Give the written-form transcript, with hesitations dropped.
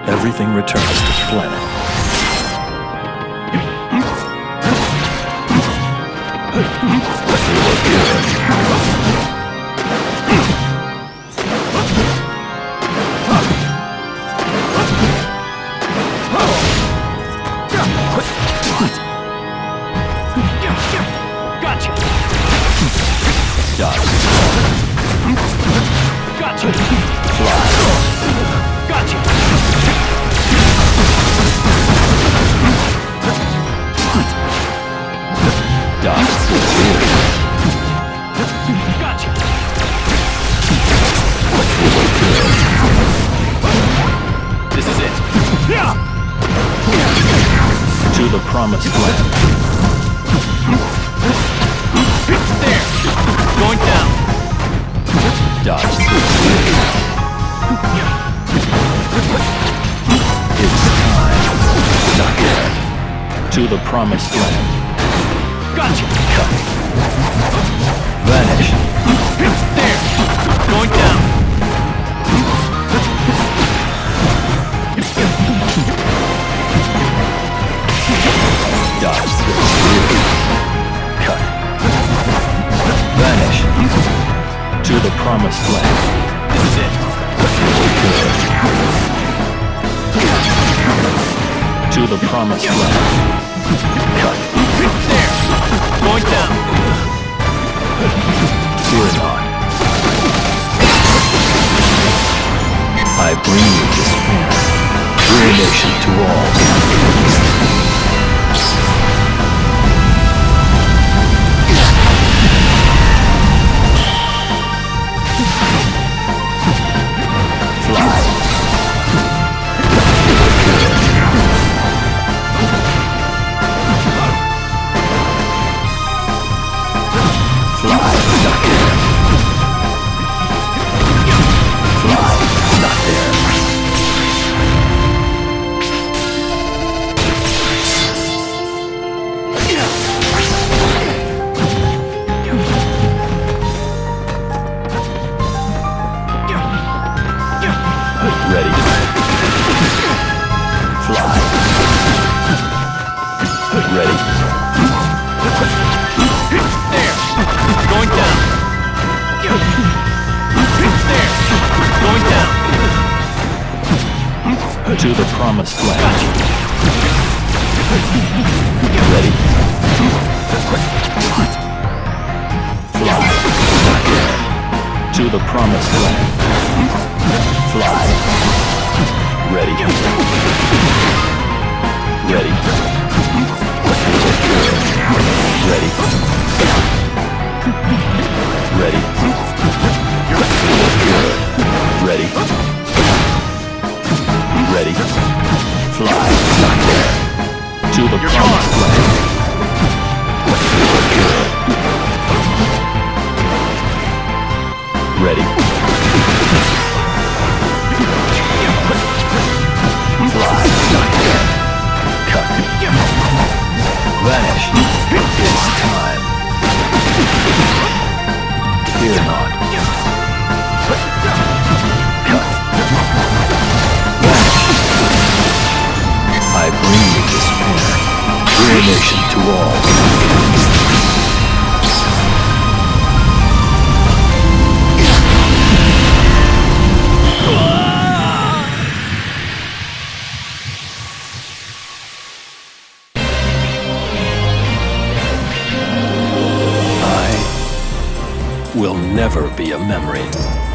everything returns to planet. Gotcha. Dodge. Gotcha. Fly. Gotcha. Dodge. Gotcha. This is it. To the promised land. There. Going down. Dodge. It's time. Not yet. To the promised land. Gotcha. Cut. Vanish. There. Going down. Dodge. Cut. Vanish. To the promised land. This is it. To the promised land. Cut. There. Going down. Fear not. I bring you despair. Ruination to all. Fly. Fly, not there. Fly, not there. Ready. Fly. Ready. There. Going down. There. Going down. To the promised land. Gotcha. Ready. Fly. Not there. To the promised land. Fly. Ready. Ready. Ready. Ready. Good. Ready. Ready. Fly. Not there. To the promised land. Good. Ready. Fly. Not there. Cut. Vanish. It's time. Fear not. Cut. Vanish. I bring you despair. Ruination to all. Will never be a memory.